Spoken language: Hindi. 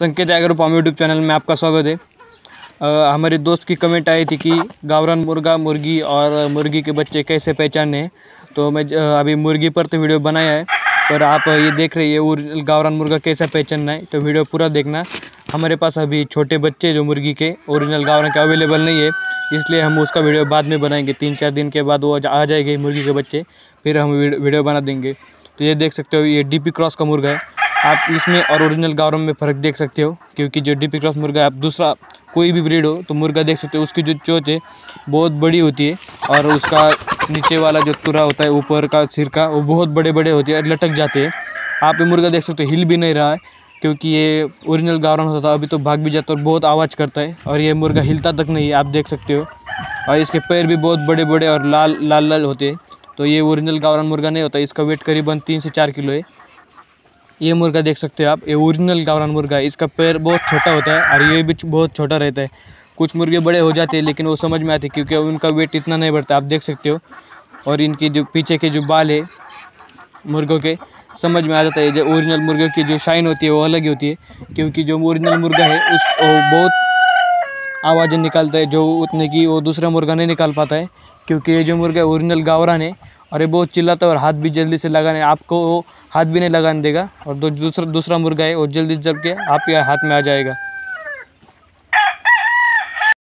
संकेत टाइगर फार्म यूट्यूब चैनल में आपका स्वागत है। हमारे दोस्त की कमेंट आई थी कि गावरान मुर्गा, मुर्गी और मुर्गी के बच्चे कैसे पहचाने। तो मैं अभी मुर्गी पर तो वीडियो बनाया है, पर आप ये देख रही है गावरान मुर्गा कैसे पहचानना है, तो वीडियो पूरा देखना। हमारे पास अभी छोटे बच्चे जो मुर्गी के ओरिजिनल गावरान के अवेलेबल नहीं है, इसलिए हम उसका वीडियो बाद में बनाएंगे। 3-4 दिन के बाद वो आ जाएंगे मुर्गी के बच्चे, फिर हम वीडियो बना देंगे। तो ये देख सकते हो, ये डीपी क्रॉस का मुर्गा है। आप इसमें और ओरिजिनल गावरान में फ़र्क देख सकते हो, क्योंकि जो डीपी क्रॉस मुर्गा है, आप दूसरा कोई भी ब्रीड हो तो मुर्गा देख सकते हो, उसकी जो चोंच है बहुत बड़ी होती है और उसका नीचे वाला जो तुरा होता है ऊपर का सिर का, वो बहुत बड़े बड़े होते हैं और लटक जाते हैं। आप ये मुर्गा देख सकते हो, हिल भी नहीं रहा है, क्योंकि ये ओरिजिनल गावरान होता था। अभी तो भाग भी जाता है और बहुत आवाज़ करता है, और ये मुर्गा हिलता तक नहीं है, आप देख सकते हो। और इसके पैर भी बहुत बड़े बड़े और लाल लाल लाल होते हैं। तो ये ओरिजिनल गावरान मुर्गा नहीं होता। इसका वेट करीबन 3 से 4 किलो है। ये मुर्गा देख सकते हो आप, ये ओरिजिनल गावरान मुर्गा है। इसका पैर बहुत छोटा होता है और ये भी बहुत छोटा रहता है। कुछ मुर्गे बड़े हो जाते हैं, लेकिन वो समझ में आते हैं क्योंकि उनका वेट इतना नहीं बढ़ता, आप देख सकते हो। और इनकी जो पीछे के जो बाल है मुर्गों के, समझ में आ जाता है। जो ओरिजिनल मुर्गों की जो शाइन होती है वो अलग ही होती है, क्योंकि जो ओरिजिनल मुर्गा है वो बहुत आवाज़ें निकालता है, जो उतने की वो दूसरा मुर्गा नहीं निकाल पाता है। क्योंकि ये जो मुर्गा ओरिजिनल गावरान है और ये बहुत चिल्लाता है और हाथ भी जल्दी से लगाने, आपको वो हाथ भी नहीं लगाने देगा। और दूसरा मुर्गा है वो जल्दी जब के आप हाथ में आ जाएगा।